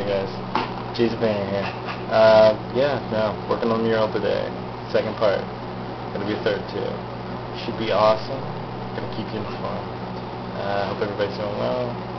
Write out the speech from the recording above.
guys? Jason Painter here. Yeah, no, working on the mural today. Second part. Gonna be a third too. Should be awesome. Gonna keep you informed. Hope everybody's doing well.